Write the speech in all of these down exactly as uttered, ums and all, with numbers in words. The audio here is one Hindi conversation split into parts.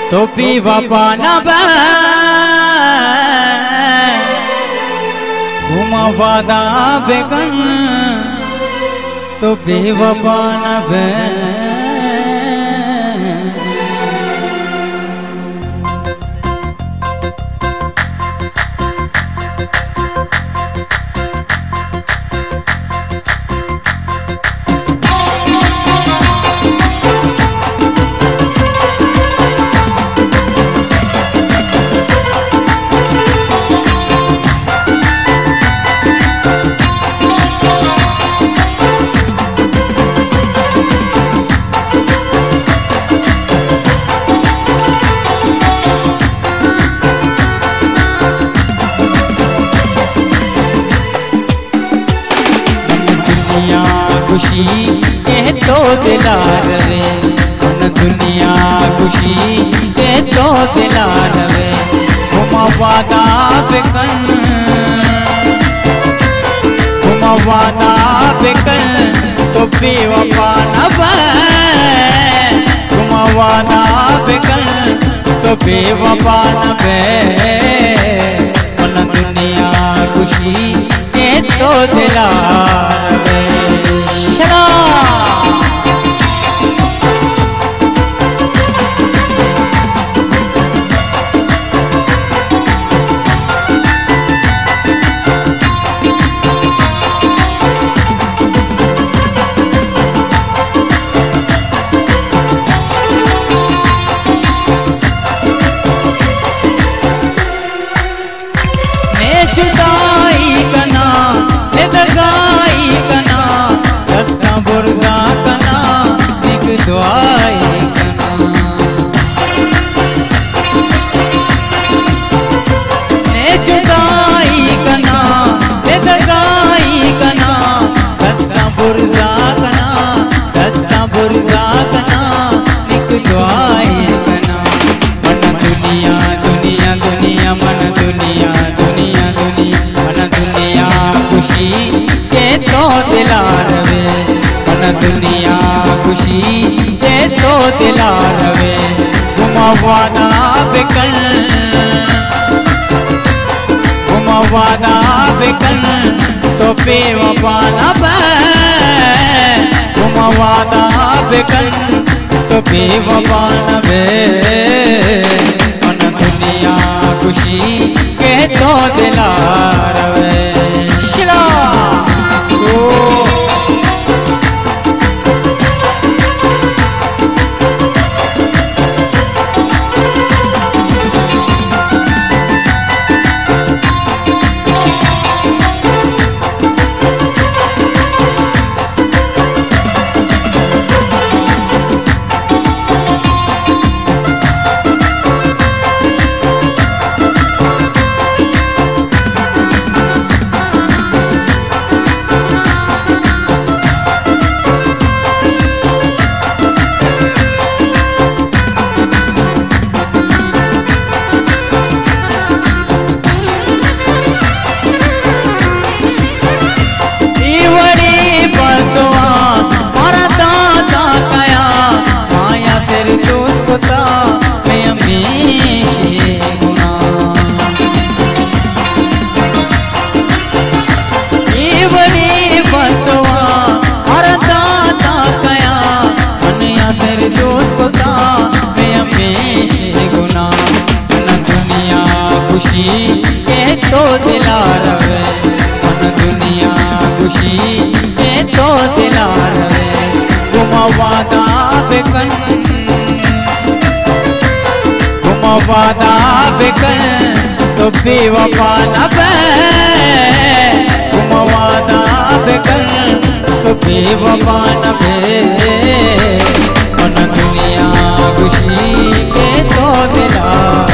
तो भी वफा न बे घुमा वादा बेगन तो भी वफा न बे खुशी ये तो दिलार रे मन दुनिया खुशी ये तो दिलार रे घुमा वादा बेकन घुमा वादा बेकन तो बेवफा न बे घुमा वादा बेकन तो बेवफा न बे मन दुनिया खुशी ये तो दिलार रे जुदाई कना ले दगाई कना रस्ता बुर्दा कना एक दुआई कना ले जुदाई कना ले दगाई कना रस्ता बुर्दा कना रस्ता बुर्दा कना एक दुआई कना मन दुनिया दुनिया दुनिया मन दुनिया दुनिया मन दुनिया खुशी ये तो दिलार वे मन दुनिया खुशी ये तो दिलार वे घुमा वादा बेकन घुमा वादा बेकन तो बेवफा न बे घुमा वादा बेकन तो बेवफा न बे मन दुनिया खुशी के तो दिलार वे शिला खुशी ये तो दिलार वे मन दुनिया खुशी ये तो दिलार वे घुमा वादा बेकन घुमा वादा बेकन तो बेवफा न बे घुमा वादा बेकन तो बेवफा न बे मन दुनिया खुशी ये तो दिलार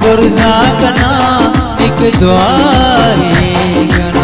पुरजा कना एक द्वारे गना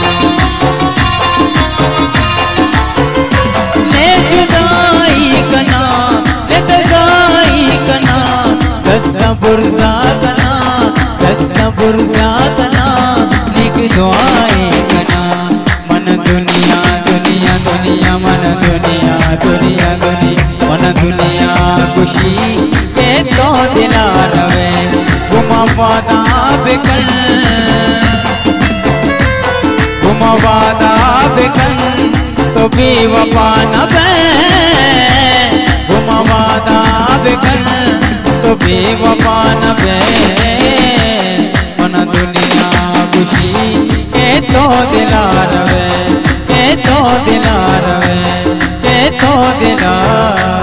मैं जुदाई कना मैं तगाई कना दस्ता पुरजा कना दस्ता पुरजा कना एक द्वारे गना मन दुनिया दुनिया दुनिया मन दुनिया दुनिया दुनिया मन दुनिया खुशी के तो दिला रवे घुमा वादा बिकन घुमा वादा बिकन तो भी वफा न बे घुमा वादा बिकन तो भी वफा न बे मन दुनिया खुशी के तो दिला रवे के तो दिला रवे के तो दिला